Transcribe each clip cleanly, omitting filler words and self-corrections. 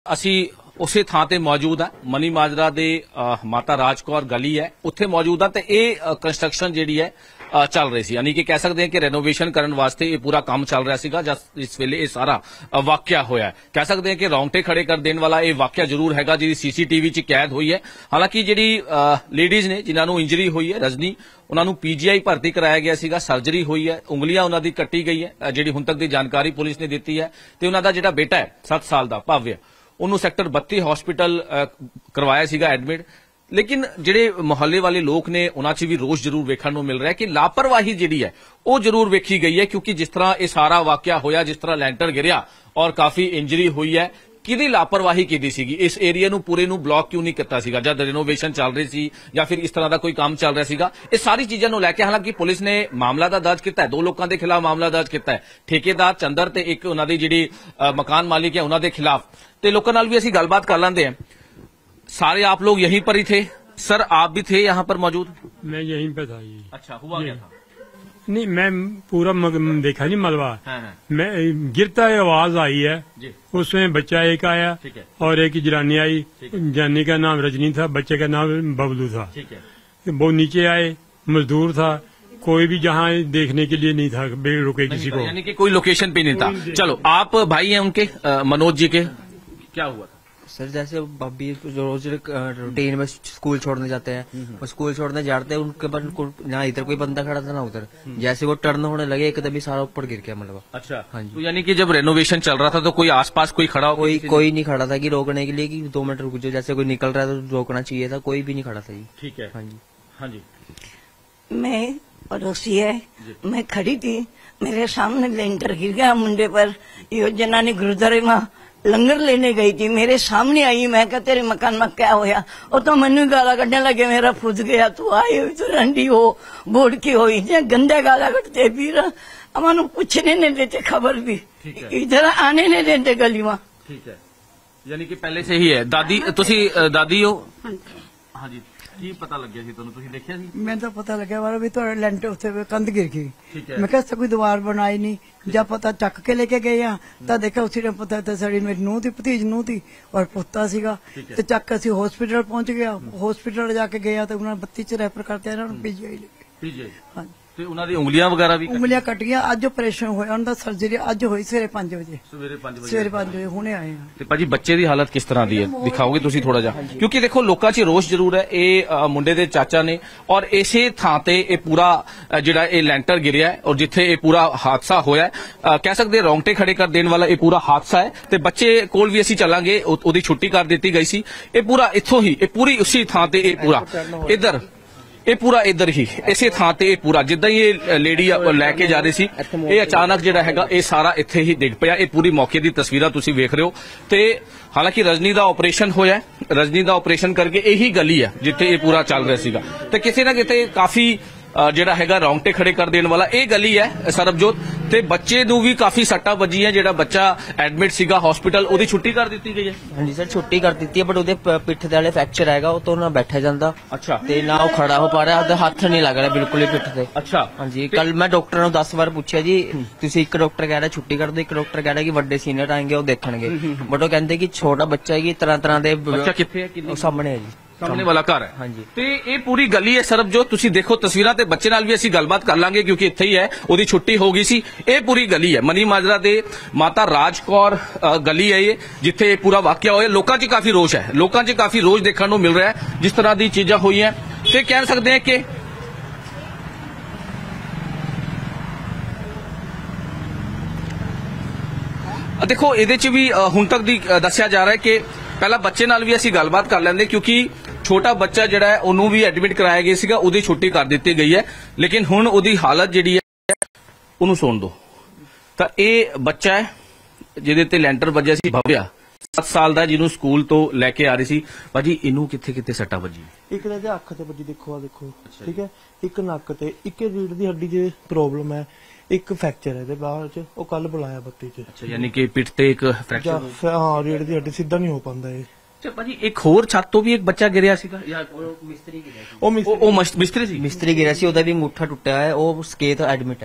ਅਸੀਂ ਉਸੇ ਥਾਂ ਤੇ ਮੌਜੂਦ ਆ ਮਨੀ ਮਾਜਰਾ ਦੇ ਮਾਤਾ ਰਾਜਕੌਰ ਗਲੀ ਹੈ ਉੱਥੇ ਮੌਜੂਦ ਆ ਤੇ ਇਹ ਕੰਸਟਰਕਸ਼ਨ ਜਿਹੜੀ ਹੈ ਚੱਲ ਰਹੀ ਸੀ ਯਾਨੀ ਕਿ ਕਹਿ ਸਕਦੇ ਹਾਂ ਕਿ ਰੈਨੋਵੇਸ਼ਨ ਕਰਨ ਵਾਸਤੇ ਇਹ ਪੂਰਾ ਕੰਮ ਚੱਲ ਰਿਹਾ ਸੀਗਾ ਜਦ ਇਸ ਵੇਲੇ ਇਹ ਸਾਰਾ ਵਾਕਿਆ ਹੋਇਆ ਕਹਿ ਸਕਦੇ ਹਾਂ ਕਿ ਰੌਂਗਟੇ ਖੜੇ ਕਰ ਦੇਣ ਵਾਲਾ ਇਹ ਵਾਕਿਆ ਜ਼ਰੂਰ ਹੈਗਾ ਜਿਹਦੀ ਸੀਸੀਟੀਵੀ 'ਚ ਕੈਦ ਹੋਈ ਹੈ। ਹਾਲਾਂਕਿ ਜਿਹੜੀ ਲੇਡੀਜ਼ ਨੇ ਜਿਨ੍ਹਾਂ ਨੂੰ ਇੰਜਰੀ ਹੋਈ ਹੈ ਰਜਨੀ ਉਹਨਾਂ ਨੂੰ ਪੀਜੀਆਈ ਭਰਤੀ ਕਰਾਇਆ ਗਿਆ ਸੀਗਾ ਸਰਜਰੀ ਹੋਈ ਹੈ ਉਂਗਲੀਆਂ ਉਹਨਾਂ ਦੀ ਕੱਟੀ ਗਈ ਹੈ ਜਿਹੜੀ ਹੁਣ ਤੱਕ ਦੀ ਜਾਣਕਾਰੀ ਪੁਲਿਸ ਨੇ ਦਿੱਤੀ ਹੈ ਤੇ ਉਹਨਾਂ ਦਾ ਜਿਹੜਾ ਬੇਟਾ ਹੈ 7 ਸਾਲ ਦਾ ਭਵਯ ਉਹਨੂੰ ਸੈਕਟਰ 32 ਹਸਪੀਟਲ ਕਰਵਾਇਆ ਸੀਗਾ ਐਡਮਿਟ। ਲੇਕਿਨ ਜਿਹੜੇ ਮੁਹੱਲੇ ਵਾਲੇ ਲੋਕ ਨੇ ਉਹਨਾਂ 'ਚ ਵੀ ਰੋਸ਼ ਜ਼ਰੂਰ ਵੇਖਣ ਨੂੰ ਮਿਲ ਰਿਹਾ ਕਿ ਲਾਪਰਵਾਹੀ ਜਿਹੜੀ ਹੈ ਉਹ ਜ਼ਰੂਰ ਵੇਖੀ ਗਈ ਹੈ ਕਿਉਂਕਿ ਜਿਸ ਤਰ੍ਹਾਂ ਇਹ ਸਾਰਾ ਵਾਕਿਆ ਹੋਇਆ ਜਿਸ ਤਰ੍ਹਾਂ ਲੈਂਟਰ ਗਿਰਿਆ ਔਰ ਕਾਫੀ ਇੰਜਰੀ ਹੋਈ ਹੈ ਕਿਹਦੀ ਲਾਪਰਵਾਹੀ ਕੀਤੀ ਸੀਗੀ ਇਸ ਏਰੀਆ ਨੂੰ ਪੂਰੇ ਨੂੰ ਬਲੌਕ ਕਿਉਂ ਨਹੀਂ ਕੀਤਾ ਸੀਗਾ ਜਦ ਰਿਨੋਵੇਸ਼ਨ ਚੱਲ ਰਹੀ ਸੀ ਜਾਂ ਫਿਰ ਇਸ ਤਰ੍ਹਾਂ ਦਾ ਕੋਈ ਕੰਮ ਚੱਲ ਰਿਹਾ ਸੀਗਾ ਇਹ ਸਾਰੀ ਚੀਜ਼ਾਂ ਨੂੰ ਲੈ ਕੇ ਹਾਲਾਂਕਿ ਪੁਲਿਸ ਨੇ ਮਾਮਲਾ ਤਾਂ ਦਰਜ ਕੀਤਾ ਹੈ ਦੋ ਲੋਕਾਂ ਦੇ ਖਿਲਾਫ ਮਾਮਲਾ ਦਰਜ ਕੀਤਾ ਹੈ ਠੇਕੇਦਾਰ ਚੰਦਰ ਤੇ ਇੱਕ ਉਹਨਾਂ ਦੀ ਜਿਹੜੀ ਮਕਾਨ ਮਾलिक है ਉਹਨਾਂ ਦੇ ਖਿਲਾਫ ਤੇ ਲੋਕਾਂ ਨਾਲ ਵੀ ਅਸੀਂ ਗੱਲਬਾत कर लेंगे हैं। सारे आप लोग यहीं पर ही थे सर आप भी थे यहाँ पर मौजूद? मैं यहीं पे था जी। अच्छा हुआ क्या था? नहीं मैं पूरा देखा नहीं मलबा। हाँ। मैं गिरता है आवाज आई है जी। उसमें बच्चा एक आया और एक जनानी आई जनानी का नाम रजनी था बच्चे का नाम बबलू था। ठीक है। वो नीचे आए मजदूर था कोई भी जहाँ देखने के लिए नहीं था रुके किसी को यानी कि कोई लोकेशन पे नहीं था। चलो आप भाई हैं उनके मनोज जी के क्या हुआ था? सर जैसे भाभी रोज रूटीन में स्कूल छोड़ने जाते हैं और स्कूल छोड़ने जाते हैं उनके बाद ना इधर कोई बंदा खड़ा था ना उधर जैसे वो टर्न होने लगे एकदम ही सारा ऊपर गिर गया मतलब। अच्छा हाँ जी। तो यानी कि जब रेनोवेशन चल रहा था तो कोई आसपास कोई खड़ा कोई नहीं खड़ा था कि रोकने के लिए कि 2 मिनट रुक जाओ जैसे कोई निकल रहा है तो रोकना चाहिए था कोई भी नहीं खड़ा था जी। ठीक है। हाँ जी। हाँ जी। मैं पड़ोसी है मैं खड़ी थी मेरे सामने लेंटर गिर गया मुंडे पर यो जनानी गुरुद्वारे में लंगर लेने गई थी मेरे सामने आई मैं क्या तेरे मकान में क्या होया वो तो मनु गाला कटने लगे मेरा फुद गया तू आई हुई तो रंडी हो बोर्ड की हो गंदे गाला कटते फिर हमारे पूछने नहीं देते खबर भी इधर आने नहीं देते गली में। ठीक है यानी कि पहले से ही है। दादी तुसी दादी हो? हाँ जी ਕੀ ਪਤਾ ਲੱਗਿਆ ਸੀ ਤੁਹਾਨੂੰ ਤੁਸੀਂ ਦੇਖਿਆ ਸੀ? ਮੈਨੂੰ ਤਾਂ ਪਤਾ ਲੱਗਿਆ ਵਾਲਾ ਵੀ ਤੁਹਾਡੇ ਲੈਂਟਰ ਉੱਤੇ ਕੰਧ ਗਿਰ ਗਈ। ਮੈਂ ਕਿਹਾ ਕੋਈ ਦੀਵਾਰ ਬਣਾਈ ਨਹੀਂ ਜਾਂ ਪਤਾ ਚੱਕ ਕੇ ਲੈ ਕੇ ਗਏ ਆ ਤਾਂ ਦੇਖਿਆ ਉਸੇ ਨੂੰ ਪਤਾ ਤਾਂ ਸਾਡੀ ਮੇਰੀ ਨੂੰਹ ਦੀ ਭਤੀਜ ਨੂੰਹ ਦੀ ਔਰ ਪੁੱਤਾ ਸੀਗਾ ਤੇ ਚੱਕ ਅਸੀਂ ਹਸਪੀਟਲ ਪਹੁੰਚ ਗਿਆ ਹਸਪੀਟਲ ਜਾ ਕੇ ਗਏ ਆ ਤੇ ਉਹਨਾਂ 32 ਚ ਰੈਫਰ ਕਰਤੇ ਇਹਨਾਂ ਨੂੰ ਪੀਜੀਆਈ ਲੈ ਗਏ। ਪੀਜੀਆਈ ਹਾਂ ਤੇ ਉਹਨਾਂ ਦੀ ਉਂਗਲੀਆਂ ਵਗੈਰਾ ਵੀ ਉਂਗਲੀਆਂ ਕੱਟ ਗਈਆਂ ਅੱਜ ਆਪਰੇਸ਼ਨ ਹੋਇਆ ਉਹਨਾਂ ਦਾ ਸਰਜਰੀ ਅੱਜ ਹੋਈ ਸਵੇਰੇ 5 ਵਜੇ ਸਵੇਰੇ 5 ਵਜੇ ਹੁਣੇ ਆਏ ਆ। ਤੇ ਭਾਜੀ ਬੱਚੇ ਦੀ ਹਾਲਤ ਕਿਸ ਤਰ੍ਹਾਂ ਦੀ ਹੈ ਦਿਖਾਓਗੇ ਤੁਸੀਂ ਥੋੜਾ ਜਿਹਾ ਕਿਉਂਕਿ ਦੇਖੋ ਲੋਕਾਂ 'ਚ ਰੋਸ਼ ਜ਼ਰੂਰ ਹੈ ਇਹ ਮੁੰਡੇ ਦੇ ਚਾਚਾ ਨੇ ਔਰ ਇਸੇ ਥਾਂ ਤੇ ਇਹ ਪੂਰਾ ਜਿਹੜਾ ਇਹ ਲੈਂਟਰ ਗਿਰਿਆ ਔਰ ਜਿੱਥੇ ਇਹ ਪੂਰਾ ਹਾਦਸਾ ਹੋਇਆ ਕਹਿ ਸਕਦੇ ਰੌਂਗਟੇ ਖੜੇ ਕਰ ਦੇਣ ਵਾਲਾ ਇਹ ਪੂਰਾ ਹਾਦਸਾ ਹੈ ਤੇ ਬੱਚੇ ਕੋਲ ਵੀ ਅਸੀਂ ਚੱਲਾਂਗੇ ਉਹਦੀ ਛੁੱਟੀ ਕਰ ਦਿੱਤੀ ਗਈ ਸੀ ਇਹ ਪੂਰਾ ਇੱਥੋਂ ਹੀ ਇਹ ਪੂਰੀ ਉਸੇ ਥਾਂ ਤੇ ਇਹ ਪੂਰਾ ਇੱਧਰ ਇਹ ਪੂਰਾ ਇੱਧਰ ਹੀ ਇਸੇ ਥਾਂ ਤੇ ਇਹ ਪੂਰਾ ਜਿੱਦਾਂ ਹੀ ਇਹ ਲੇਡੀ ਲੈ ਕੇ ਜਾ ਰਹੀ ਸੀ ਇਹ ਅਚਾਨਕ ਜਿਹੜਾ ਹੈਗਾ ਇਹ ਸਾਰਾ ਇੱਥੇ ਹੀ ਡਿੱਗ ਪਿਆ ਇਹ ਪੂਰੀ ਮੌਕੇ ਦੀ ਤਸਵੀਰਾਂ ਤੁਸੀਂ ਵੇਖ ਰਹੇ ਹੋ ਤੇ ਹਾਲਾਂਕਿ ਰਜਨੀ ਦਾ ਆਪਰੇਸ਼ਨ ਹੋਇਆ ਰਜਨੀ ਦਾ ਆਪਰੇਸ਼ਨ ਕਰਕੇ ਇਹੀ ਗਲੀ ਹੈ ਜਿੱਥੇ ਇਹ ਪੂਰਾ ਚੱਲ ਰਿਹਾ ਸੀਗਾ ਤੇ ਕਿਸੇ ਨਾ ਕਿਤੇ ਕਾਫੀ ਜਿਹੜਾ ਹੈਗਾ ਰੌਂਗਟੇ ਖੜੇ ਕਰ ਦੇਣ ਵਾਲਾ ਇਹ ਗਲੀ ਹੈ ਸਰਬਜੋਤ ਤੇ ਬੱਚੇ ਨੂੰ ਵੀ ਕਾਫੀ ਸੱਟਾਂ ਵੱਜੀਆਂ ਜਿਹੜਾ ਬੱਚਾ ਐਡਮਿਟ ਸੀਗਾ ਹਸਪੀਟਲ ਉਹਦੀ ਛੁੱਟੀ ਕਰ ਦਿੱਤੀ ਗਈ ਹੈ। ਹਾਂਜੀ ਸਰ ਛੁੱਟੀ ਕਰ ਦਿੱਤੀ ਹੈ ਬਟ ਉਹਦੇ ਪਿੱਠ ਦੇ ਵਾਲੇ ਫ੍ਰੈਕਚਰ ਹੈਗਾ ਉਹ ਤੋਂ ਨਾ ਬੈਠਾ ਜਾਂਦਾ। ਅੱਛਾ ਤੇ ਨਾ ਉਹ ਖੜਾ ਹੋ ਪਾ ਰਿਹਾ ਉਹਦਾ ਹੱਥ ਨਹੀਂ ਲੱਗ ਰਿਹਾ ਬਿਲਕੁਲ ਹੀ ਪਿੱਠ ਤੇ। ਅੱਛਾ ਹਾਂਜੀ ਕੱਲ ਮੈਂ ਡਾਕਟਰ ਨੂੰ 10 ਵਾਰ ਪੁੱਛਿਆ ਜੀ ਤੁਸੀਂ ਇੱਕ ਡਾਕਟਰ ਕਹਿ ਰਿਹਾ ਛੁੱਟੀ ਕਰ ਦਿਓ ਇੱਕ ਡਾਕਟਰ ਕਹਿ ਰਿਹਾ ਕਿ ਵੱਡੇ ਸੀਨੀਅਰ ਆਏਂਗੇ ਉਹ ਦੇਖਣਗੇ ਬਟ ਉਹ ਕਹਿੰਦੇ ਕਿ ਛੋਟਾ ਬੱਚਾ ਹੈ ਕਿ ਤਰ੍ਹਾਂ ਦੇ ਬੱਚਾ ਕਿੱਥੇ ਹੈ ਉਹ ਸਾਹਮਣੇ ਹੈ ਜੀ ਸਾਹਮਣੇ ਵਾਲਾ ਘਰ ਹੈ। ਹਾਂਜੀ ਤੇ ਇਹ ਪੂਰੀ ਗਲੀ ਹੈ ਸਰਬਜੋਤ ਤੁਸੀਂ ਦੇਖੋ ਤਸਵੀਰਾਂ ਤੇ ਬੱਚੇ ਨਾਲ ਵੀ ਅਸੀਂ ਗੱਲਬਾਤ ਕਰ ਲਾਂਗੇ ਕਿਉਂਕਿ ਇੱਥੇ ਹੀ ਹੈ ਉਹਦੀ ਛੁੱਟੀ ਹੋ ਗਈ ਸੀ ਇਹ ਪੂਰੀ ਗਲੀ ਹੈ ਮਨੀ ਮਾਜਰਾ ਦੇ ਮਾਤਾ ਰਾਜਕੌਰ ਗਲੀ ਹੈ ਇਹ ਜਿੱਥੇ ਇਹ ਪੂਰਾ ਵਾਕਿਆ ਹੋਇਆ ਲੋਕਾਂ 'ਚ ਕਾਫੀ ਰੋਸ਼ ਹੈ ਲੋਕਾਂ 'ਚ ਕਾਫੀ ਰੋਸ਼ ਦੇਖਣ ਨੂੰ ਮਿਲ ਰਿਹਾ ਹੈ ਜਿਸ ਤਰ੍ਹਾਂ ਦੀ ਚੀਜ਼ਾਂ ਹੋਈਆਂ ਤੇ ਕਹਿ ਸਕਦੇ ਹਾਂ ਕਿ ਦੇਖੋ ਇਹਦੇ 'ਚ ਵੀ ਹੁਣ ਤੱਕ ਦੀ ਦੱਸਿਆ ਜਾ ਰਿਹਾ ਹੈ ਕਿ ਪਹਿਲਾਂ ਬੱਚੇ ਨਾਲ ਵੀ ਅਸੀਂ ਗੱਲਬਾਤ ਕਰ ਲੈਂਦੇ ਕਿਉਂਕਿ ਛੋਟਾ ਬੱਚਾ ਜਿਹੜਾ ਹੈ ਉਹਨੂੰ ਵੀ ਐਡਮਿਟ ਕਰਾਇਆ ਗਿਆ ਸੀਗਾ ਉਹਦੀ ਛੁੱਟੀ ਕਰ ਦਿੱਤੀ ਗਈ ਹੈ ਲੇਕਿਨ ਹੁਣ ਉਹਦੀ ਹਾਲਤ ਜਿਹੜੀ ਹੈ ਉਹਨੂੰ ਸੁਣ ਦਿਓ ਤਾਂ ਇਹ ਬੱਚਾ ਹੈ ਜਿਹਦੇ ਤੇ ਲੈਂਟਰ ਵੱਜਿਆ ਸੀ ਭਵਿਆ 7 ਸਾਲ ਦਾ ਜਿਹਨੂੰ ਸਕੂਲ ਤੋਂ ਲੈ ਕੇ ਆ ਰਹੀ ਸੀ ਭਾਜੀ ਇਹਨੂੰ ਕਿੱਥੇ ਕਿੱਥੇ ਸੱਟਾਂ ਵੱਜੀ ਇੱਕ ਇਹਦੇ ਅੱਖ ਤੇ ਵੱਜੀ ਦੇਖੋ ਆ ਦੇਖੋ ਠੀਕ ਹੈ ਇੱਕ ਨੱਕ ਤੇ ਇੱਕ ਰੀੜ ਦੀ ਹੱਡੀ 'ਚ ਪ੍ਰੋਬਲਮ ਹੈ ਇੱਕ ਫ੍ਰੈਕਚਰ ਹੈ ਇਹਦੇ ਬਾਹਰ 'ਚ ਉਹ ਕੱਲ ਬੁਲਾਇਆ ਬੱਤੀ 'ਚ। ਅੱਛਾ ਯਾਨੀ ਕਿ ਪਿੱਠ ਤੇ ਇੱਕ ਫ੍ਰੈਕਚਰ ਹਾਂ ਰੀੜ ਦੀ ਹੱਡੀ ਸਿੱਧਾ ਨਹੀਂ ਹੋ ਪਾਉਂਦਾ ਇਹ। ਅੱਛਾ ਭਾਜੀ ਇੱਕ ਹੋਰ ਛੱਤ ਤੋਂ ਵੀ ਇੱਕ ਬੱਚਾ ਗਿਰਿਆ ਸੀਗਾ ਜਾਂ ਮਿਸਤਰੀ ਗਿਰਿਆ ਸੀ ਉਹ ਮਿਸਤਰੀ ਸੀ ਮਿਸਤਰੀ ਗਿਰਿਆ ਸੀ ਉਹਦਾ ਵੀ ਮੁੱਠਾ ਟੁੱਟਿਆ ਹੈ ਉਹ ਸਕੇਤ ਐਡਮਿਟ ਹੈ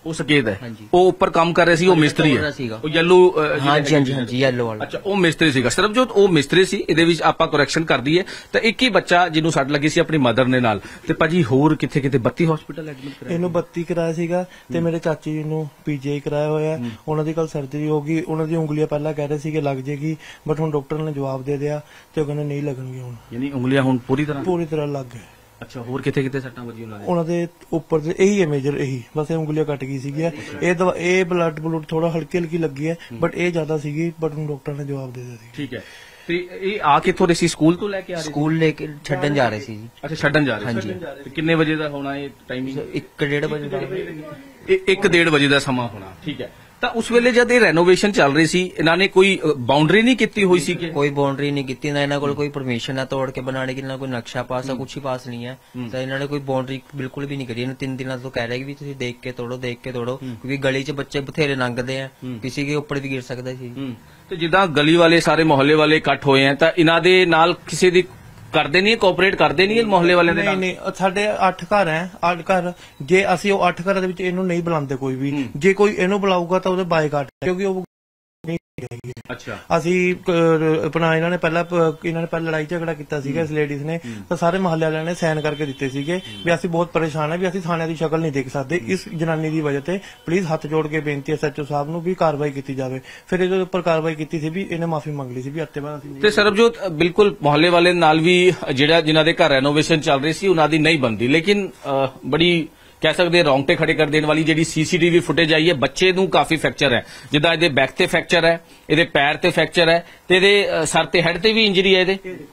ਉਹ ਸਕੇਤ ਹੈ ਹਾਂਜੀ। ਉਹ ਉੱਪਰ ਕੰਮ ਕਰ ਰਿਹਾ ਸੀ, ਉਹ ਮਿਸਤਰੀ ਤੋੜ ਰਿਹਾ ਹੈ, ਸੀਗਾ। ਉਹ ਯੈਲੋ ਹਾਂਜੀ ਹਾਂਜੀ ਹਾਂਜੀ ਯੈਲੋ ਵਾਲਾ। ਅੱਛਾ, ਉਹ ਮਿਸਤਰੀ ਸੀਗਾ। ਸਰਬਜੋਤ ਉਹ ਮਿਸਤਰੀ ਸੀ। ਇਹਦੇ ਵਿੱਚ ਆਪਾਂ ਕਰੈਕਸ਼ਨ ਕਰ ਦਈਏ ਤਾਂ ਇੱਕ ਹੀ ਬੱਚਾ ਜਿਹਨੂੰ ਸੱਟ ਲੱਗੀ ਸੀ ਆਪਣੀ ਮਦਰ ਨੇ ਨਾਲ, ਤੇ ਭਾਜੀ ਹੋਰ ਕਿੱਥੇ ਕਿਤੇ 32 ਹਸਪੀਟਲ ਐਡਮਿਟ ਕਰਾਇਆ। ਇਹਨੂੰ 32 ਕਰਾਇਆ ਸੀਗਾ ਤੇ ਮੇਰੇ ਚਾਚੀ ਜੀ ਨੂੰ ਪੀਜੀਆਈ ਕਰਾਇਆ ਹੋਇਆ। ਉਹਨਾਂ ਦੀ ਕੱਲ ਸਰਜਰੀ ਹੋ ਗਈ। ਉਹਨਾਂ ਦੀ ਉਂਗਲੀਆਂ ਪਹਿਲਾਂ ਕਹਿ ਰਹੇ ਸੀਗੇ ਲੱਗ ਜੇਗੀ, ਬਟ ਹੁਣ ਡਾਕਟਰ ਨੇ ਜਵਾਬ ਦੇ ਦਿਆ ਤੇ ਉਹ ਕਹਿੰਦੇ ਨਹੀਂ ਲੱਗਣਗੀਆਂ ਹੁਣ, ਯਾਨੀ ਉਂਗਲੀਆਂ ਹੁਣ ਪੂਰੀ ਤਰ੍ਹਾਂ ਲੱਗ ਗਏ। ਅੱਛਾ, ਹੋਰ ਕਿੱਥੇ ਕਿੱਥੇ ਸੱਟਾਂ ਵੱਜੀਆਂ ਉਹਨਾਂ ਦੇ? ਉਹਨਾਂ ਦੇ ਉੱਪਰ ਤੇ ਇਹੀ ਹੈ ਮੇਜਰ, ਇਹੀ ਬਸ ਇਹ ਉਂਗਲੀਆਂ ਕੱਟ ਗਈ ਸੀਗੀ। ਇਹ ਬਲੱਡ ਥੋੜਾ ਹਲਕੀ ਹਲਕੀ ਲੱਗੀ ਹੈ, ਬਟ ਇਹ ਜ਼ਿਆਦਾ ਸੀਗੀ, ਬਟ ਹੁਣ ਡਾਕਟਰ ਨੇ ਜਵਾਬ ਦੇ ਦਿੱਤਾ ਸੀ। ਠੀਕ ਹੈ, ਤੇ ਇਹ ਆ ਕਿੱਥੋਂ ਰਹੇ ਸੀ? ਸਕੂਲ ਤੋਂ ਲੈ ਕੇ ਆ ਰਹੇ ਸੀ? ਸਕੂਲ ਲੈ ਕੇ ਛੱਡਣ ਜਾ ਰਹੇ ਸੀ ਜੀ। ਅੱਛਾ, ਛੱਡਣ ਜਾ ਰਹੇ ਹਾਂਜੀ। ਤੇ ਕਿੰਨੇ ਵਜੇ ਦਾ ਹੋਣਾ ਇਹ ਟਾਈਮਿੰਗ? 1-1:30 ਵਜੇ ਦਾ। 1-1:30 ਵਜੇ ਦਾ ਸਮਾਂ ਹੋਣਾ। ਠੀਕ ਹੈ, ਤਾਂ ਉਸ ਵੇਲੇ ਜਦ ਇਹ ਰੈਨੋਵੇਸ਼ਨ ਚੱਲ ਰਹੀ ਸੀ, ਇਹਨਾਂ ਨੇ ਕੋਈ ਬਾਉਂਡਰੀ ਨਹੀਂ ਕੀਤੀ ਹੋਈ ਸੀ ਕਿ? ਕੋਈ ਬਾਉਂਡਰੀ ਨਹੀਂ ਕੀਤੀ ਨਾ, ਇਹਨਾਂ ਕੋਲ ਕੋਈ ਪਰਮਿਸ਼ਨ ਹੈ ਤੋੜ ਕੇ ਬਣਾने की, ਨਾ ਕੋਈ ਨਕਸ਼ਾ ਪਾਸ ਹੈ, ਕੁਛ ਹੀ ਪਾਸ ਨਹੀਂ ਹੈ। ਤਾਂ ਇਹਨਾਂ ਨੇ ਕੋਈ ਬਾਉਂਡਰੀ ਬਿਲਕੁਲ ਵੀ ਨਹੀਂ ਕਰੀ। ਇਹਨੂੰ 3 ਦਿਨਾਂ ਤੋਂ ਕਹਿ ਰਹੇ ਕਿ ਵੀ ਤੁਸੀਂ ਦੇਖ ਕੇ ਤੋੜੋ, ਕਿਉਂਕਿ ਗਲੀ 'ਚ ਬੱਚੇ ਬਥੇਰੇ ਲੰਘਦੇ ਆ, ਕਿਸੇ ਦੇ ਉੱਪਰ ਵੀ ਗਿਰ ਸਕਦਾ ਸੀ। ਤੇ ਜਿੱਦਾਂ ਗਲੀ ਵਾਲੇ ਸਾਰੇ ਮੁਹੱਲੇ ਵਾਲੇ ਇਕੱਠ ਹੋਏ ਆ, ਤਾਂ ਇਹਨਾਂ ਦੇ ਨਾਲ ਕਿਸੇ ਦੀ ਕਰਦੇ ਨਹੀਂ, ਕੋਆਪਰੇਟ ਕਰਦੇ ਨਹੀਂ ਮੁਹੱਲੇ ਵਾਲਿਆਂ ਦੇ ਨਾਲ? ਨਹੀਂ, ਸਾਡੇ 8 ਘਰ ਹੈ, 8 ਘਰ। ਜੇ ਅਸੀਂ ਉਹ 8 ਘਰਾਂ ਦੇ ਵਿੱਚ ਇਹਨੂੰ ਨਹੀਂ ਬੁਲਾਉਂਦੇ ਕੋਈ ਵੀ, ਜੇ ਕੋਈ ਇਹਨੂੰ ਬੁਲਾਊਗਾ ਤਾਂ ਉਹਦੇ ਬਾਈਕਾਟ, ਕਿਉਂਕਿ ਉਹ ਅੱਛਾ, ਅਸੀਂ ਆਪਣਾ ਇਹਨਾਂ ਨੇ ਪਹਿਲਾਂ ਲੜਾਈ ਝਗੜਾ ਕੀਤਾ ਸੀਗਾ ਇਸ ਲੇਡੀਜ਼ ਨੇ, ਤਾਂ ਸਾਰੇ ਮੁਹੱਲੇ ਵਾਲਿਆਂ ਨੇ ਸਾਈਨ ਕਰਕੇ ਦਿੱਤੇ ਸੀਗੇ ਵੀ ਅਸੀਂ ਬਹੁਤ ਪਰੇਸ਼ਾਨ ਹੈ, ਵੀ ਅਸੀਂ ਥਾਣੇ ਦੀ ਸ਼ਕਲ ਨਹੀਂ ਦੇਖ ਸਕਦੇ ਇਸ ਜਨਾਨੀ ਦੀ ਵਜ੍ਹਾ ਤੇ, ਪਲੀਜ਼ ਹੱਥ ਜੋੜ ਕੇ ਬੇਨਤੀ ਹੈ SHO ਸਾਹਿਬ ਨੂੰ ਵੀ ਕਾਰਵਾਈ ਕੀਤੀ ਜਾਵੇ। ਫਿਰ ਇਹਦੇ ਉੱਪਰ ਕਾਰਵਾਈ ਕੀਤੀ ਸੀ ਵੀ ਇਹਨੇ ਮਾਫੀ ਮੰਗ ਲਈ ਸੀ ਵੀ ਹੱਤੇ ਬਾਅਦ ਅਸੀਂ। ਤੇ ਸਰਬਜੋਤ ਬਿਲਕੁਲ ਮੁਹੱਲੇ ਵਾਲੇ ਨਾਲ ਵੀ ਜਿਨ੍ਹਾਂ ਦੇ ਘਰ ਰੈਨੋਵੇਸ਼ਨ ਚੱਲ ਰਹੀ ਸੀ ਉਹਨਾਂ ਦੀ ਨਹੀਂ ਬਣਦੀ, ਲੇਕਿਨ ਬੜੀ ਕਹਿ ਸਕਦੇ ਰੌਂਗਟੇ ਖੜੇ ਕਰ ਦੇਣ ਵਾਲੀ ਜਿਹੜੀ CCTV ਫੁਟੇਜ ਆਈ ਹੈ, ਬੱਚੇ ਨੂੰ ਕਾਫੀ ਫ੍ਰੈਕਚਰ ਹੈ, ਜਿੱਦਾਂ ਇਹਦੇ ਬੈਕ ਤੇ ਫ੍ਰੈਕਚਰ ਹੈ, ਇਹਦੇ ਪੈਰ ਤੇ ਫ੍ਰੈਕਚਰ ਹੈ, ਤੇ ਇਹਦੇ ਸਰ ਤੇ ਹੈਡ ਤੇ ਵੀ ਇੰਜਰੀ ਹੈ,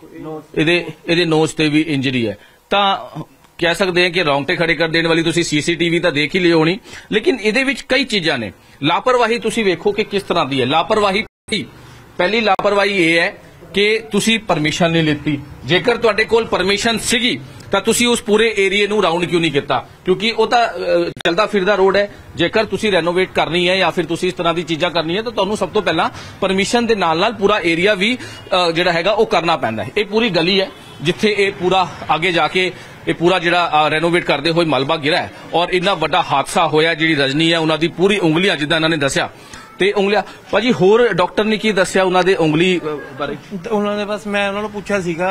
ਇਹਦੇ ਨੋਜ਼ ਤੇ ਵੀ ਇੰਜਰੀ ਹੈ। ਤਾਂ ਕਹਿ ਸਕਦੇ ਹਾਂ ਕਿ ਰੌਂਗਟੇ ਖੜੇ ਕਰ ਦੇਣ ਵਾਲੀ ਤੁਸੀਂ CCTV ਤਾਂ ਦੇਖ ਹੀ ਲਈ ਹੋਣੀ, ਲੇਕਿਨ ਇਹਦੇ ਵਿੱਚ ਕਈ ਚੀਜ਼ਾਂ ਨੇ। ਲਾਪਰਵਾਹੀ ਤੁਸੀਂ ਵੇਖੋ ਕਿ ਕਿਸ ਤਰ੍ਹਾਂ ਦੀ ਹੈ। ਲਾਪਰਵਾਹੀ, ਪਹਿਲੀ ਲਾਪਰਵਾਹੀ ਇਹ ਹੈ ਕਿ ਤੁਸੀਂ ਪਰਮਿਸ਼ਨ ਨਹੀਂ ਲਿੱਤੀ। ਜੇਕਰ ਤੁਹਾਡੇ ਕੋਲ ਪਰਮਿਸ਼ਨ ਸੀਗੀ ਤਾਂ ਤੁਸੀਂ ਉਸ ਪੂਰੇ ਏਰੀਏ ਨੂੰ ਰਾਉਂਡ ਕਿਉਂ ਨਹੀਂ ਕੀਤਾ? ਕਿਉਂਕਿ ਉਹ ਤਾਂ ਚੱਲਦਾ ਫਿਰਦਾ ਰੋਡ ਹੈ। ਜੇਕਰ ਤੁਸੀਂ ਰੈਨੋਵੇਟ ਕਰਨੀ ਹੈ ਜਾਂ ਫਿਰ ਤੁਸੀਂ ਇਸ ਤਰ੍ਹਾਂ ਦੀ ਚੀਜ਼ਾਂ ਕਰਨੀ ਹੈ ਤਾਂ ਤੁਹਾਨੂੰ ਸਭ ਤੋਂ ਪਹਿਲਾਂ ਪਰਮਿਸ਼ਨ ਦੇ ਨਾਲ ਪੂਰਾ ਏਰੀਆ ਵੀ ਜਿਹੜਾ ਹੈਗਾ ਉਹ ਕਰਨਾ ਪੈਂਦਾ ਹੈ। ਇਹ ਪੂਰੀ ਗਲੀ ਹੈ ਜਿੱਥੇ ਇਹ ਪੂਰਾ ਅੱਗੇ ਜਾ ਕੇ ਇਹ ਪੂਰਾ ਜਿਹੜਾ ਰੈਨੋਵੇਟ ਕਰਦੇ ਹੋਏ ਮਲਬਾ ਗਿਰਾ ਹੈ, ਔਰ ਇੰਨਾ ਵੱਡਾ ਹਾਦਸਾ ਹੋਇਆ। ਜਿਹੜੀ ਰਜਨੀ ਹੈ ਉਹਨਾਂ ਦੀ ਪੂਰੀ ਉਂਗਲੀਆਂ, ਜਿੱਦਾਂ ਇਹਨਾਂ ਨੇ ਦੱਸਿਆ, ਤੇ ਉਂਗਲੀਆਂ ਭਾਜੀ ਹੋਰ ਡਾਕਟਰ ਨੇ ਕੀ ਦੱਸਿਆ ਉਹਨਾਂ ਦੇ ਉਂਗਲੀ ਬਾਰੇ? ਉਹਨਾਂ ਨੇ ਬਸ, ਮੈਂ ਉਹਨਾਂ ਨੂੰ ਪੁੱਛਿਆ ਸੀਗਾ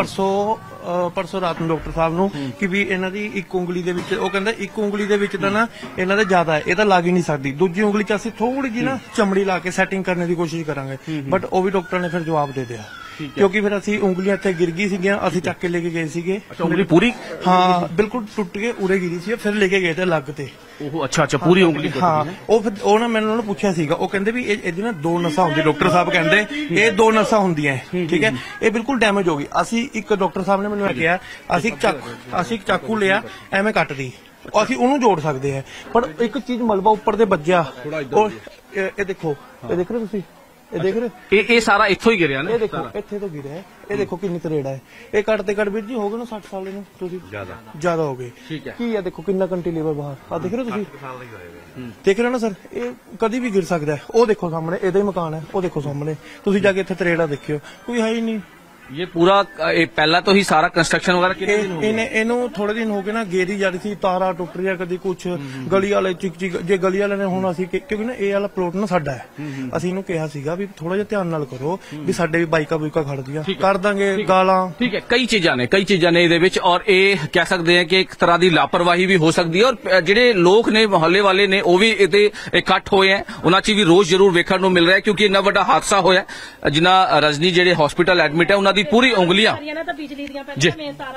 ਪਰਸੋਂ ਰਾਤ ਨੂੰ ਡਾਕਟਰ ਸਾਹਿਬ ਨੂੰ ਕਿ ਵੀ ਇਹਨਾਂ ਦੀ ਇੱਕ ਉਂਗਲੀ ਦੇ ਵਿੱਚ, ਉਹ ਕਹਿੰਦਾ ਇੱਕ ਉਂਗਲੀ ਦੇ ਵਿੱਚ ਤਾਂ ਨਾ ਇਹਨਾਂ ਦੇ ਜ਼ਿਆਦਾ ਹੈ, ਇਹ ਤਾਂ ਲੱਗ ਹੀ ਨਹੀਂ ਸਕਦੀ। ਦੂਜੀ ਉਂਗਲੀ 'ਚ ਅਸੀਂ ਥੋੜੀ ਜਿਹੀ ਨਾ ਚਮੜੀ ਲਾ ਕੇ ਸੈਟਿੰਗ ਕਰਨ ਦੀ ਕੋਸ਼ਿਸ਼ ਕਰਾਂਗੇ, ਬਟ ਉਹ ਵੀ ਡਾਕਟਰ ਨੇ ਫਿਰ ਜਵਾਬ ਦੇ ਦਿਆ, ਕਿਉਂਕਿ ਫਿਰ ਅਸੀਂ ਉਂਗਲੀਆਂ ਇੱਥੇ ਗਿਰ ਗਈ ਸੀਗੀਆਂ, ਅਸੀਂ ਚੱਕ ਕੇ ਲੈ ਕੇ ਗਏ ਸੀਗੇ। ਉਂਗਲੀ ਪੂਰੀ? ਹਾਂ, ਬਿਲਕੁਲ ਟੁੱਟ ਕੇ ਉਰੇ ਗਿਰੀ ਸੀ, ਫਿਰ ਲੈ ਕੇ ਗਏ ਤੇ ਲੱਗ ਤੇ। ਉਹ ਅੱਛਾ, ਪੂਰੀ ਉਂਗਲੀ? ਹਾਂ, ਉਹ ਨਾ ਮੈਨੂੰ ਉਹਨਾਂ ਨੂੰ ਪੁੱਛਿਆ ਸੀਗਾ, ਉਹ ਕਹਿੰਦੇ ਵੀ ਇਹਦੀ ਨਾ 2 ਨਸਾਂ ਹੁੰਦੀਆਂ। ਡਾਕਟਰ ਸਾਹਿਬ ਕਹਿੰਦੇ ਇਹ 2 ਨਸਾਂ ਹੁੰਦੀਆਂ, ਠੀਕ ਹੈ, ਇਹ ਬਿਲਕੁਲ ਡੈਮੇਜ ਹੋ ਗਈ। ਅਸੀਂ ਇੱਕ ਡਾਕਟਰ ਸਾਹਿਬ ਨੇ ਮੈਨੂੰ ਕਿਹਾ, ਅਸੀਂ ਇੱਕ ਚਾਕੂ ਲਿਆ, ਐਵੇਂ ਕੱਟਦੀ, ਅਸੀਂ ਉਹਨੂੰ ਜੋੜ ਸਕਦੇ ਆ, ਪਰ ਇੱਕ ਚੀਜ਼ ਮਲਬਾ ਉੱਪਰ ਦੇ ਵੱਜਿਆ। ਇਹ ਦੇਖੋ, ਇਹ ਦੇਖ ਰਹੇ ਤੁਸੀਂ, ਇਹ ਦੇਖ ਰਹੇ, ਇਹ ਸਾਰਾ ਇੱਥੋਂ ਹੀ ਗਿਰਿਆ ਨਾ? ਇਹ ਦੇਖੋ ਇੱਥੇ ਤੋਂ ਗਿਰਿਆ, ਇਹ ਦੇਖੋ ਕਿੰਨੀ ਤਰੇੜਾ ਹੈ। ਇਹ ਕੱਟਦੇ ਕੱਟ ਵੀਰ ਜੀ ਹੋ ਗਏ ਨਾ 60 ਸਾਲ ਨੂੰ, ਤੁਸੀਂ ਜ਼ਿਆਦਾ ਹੋ ਗਏ। ਠੀਕ ਹੈ, ਕੀ ਆ ਦੇਖੋ ਕਿੰਨਾ ਕੰਟੀਲੀਵਰ ਬਾਹਰ, ਆ ਦੇਖ ਰਹੇ ਹੋ ਤੁਸੀਂ, ਦੇਖ ਰਹੇ ਹੋ ਨਾ ਸਰ, ਇਹ ਕਦੀ ਵੀ ਗਿਰ ਸਕਦਾ ਹੈ। ਉਹ ਦੇਖੋ ਸਾਹਮਣੇ ਇਹਦਾ ਹੀ ਮਕਾਨ ਹੈ, ਉਹ ਦੇਖੋ ਸਾਹਮਣੇ, ਤੁਸੀਂ ਜਾ ਕੇ ਇੱਥੇ ਤਰੇੜਾ ਦੇਖਿਓ, ਕੋਈ ਹੈ ਹੀ ਨਹੀਂ। ਇਹ ਪੂਰਾ ਇਹ ਪਹਿਲਾਂ ਤੋਂ ਹੀ ਸਾਰਾ ਕੰਸਟਰਕਸ਼ਨ ਵਗੈਰਾ ਕਿੰਨੇ ਦਿਨ ਹੋ ਗਏ? ਇਹਨੂੰ ਥੋੜੇ ਦਿਨ ਹੋ ਗਏ ਨਾ, ਗੇਰੀ ਜਾ ਰਹੀ ਸੀ, ਤਾਰਾ ਟੁੱਟ ਰਿਹਾ, ਕਦੀ ਕੁਛ ਗਲੀ ਵਾਲੇ ਚਿਕ ਜੇ ਗਲੀ ਵਾਲੇ ਨੇ ਹੁਣ ਅਸੀਂ ਕਿਉਂਕਿ ਨਾ ਇਹ ਵਾਲਾ ਪਲੋਟ ਨਾ ਸਾਡਾ ਹੈ, ਅਸੀਂ ਇਹਨੂੰ ਕਿਹਾ ਸੀਗਾ ਵੀ ਥੋੜਾ ਜਿਹਾ ਧਿਆਨ ਨਾਲ ਕਰੋ, ਵੀ ਸਾਡੇ ਵੀ ਬਾਈਕਾਂ ਬੁਈਕਾਂ ਖੜਦੀਆਂ, ਕਰ ਦਾਂਗੇ ਗਾਲਾਂ। ਠੀਕ ਹੈ, ਕਈ ਚੀਜ਼ਾਂ ਨੇ ਇਹਦੇ ਵਿੱਚ, ਔਰ ਇਹ ਕਹਿ ਸਕਦੇ ਹਾਂ ਕਿ ਇੱਕ ਤਰ੍ਹਾਂ ਦੀ ਲਾਪਰਵਾਹੀ ਵੀ ਹੋ ਸਕਦੀ ਹੈ। ਔਰ ਜਿਹੜੇ ਲੋਕ ਨੇ, ਮੁਹੱਲੇ ਵਾਲੇ ਨੇ, ਉਹ ਵੀ ਇਹਦੇ ਇਕੱਠ ਹੋਏ ਹੈ, ਉਹਨਾਂ 'ਚ ਵੀ ਰੋਜ਼ ਜ਼ਰੂਰ ਵੇਖਣ ਨੂੰ ਮਿਲ ਰਿਹਾ, ਕਿਉਂਕਿ ਇੰਨਾ ਵੱਡਾ ਹਾਦਸਾ ਹੋਇਆ। ਜਿਨ੍ਹਾਂ ਰਜਨੀ ਜਿਹੜੇ ਹਸਪੀਟਲ ਐਡਮਿਟ ਹੈ, ਉਹਨਾਂ ਦੀ ਪੂਰੀ ਉਂਗਲੀਆਂ ਜੀ,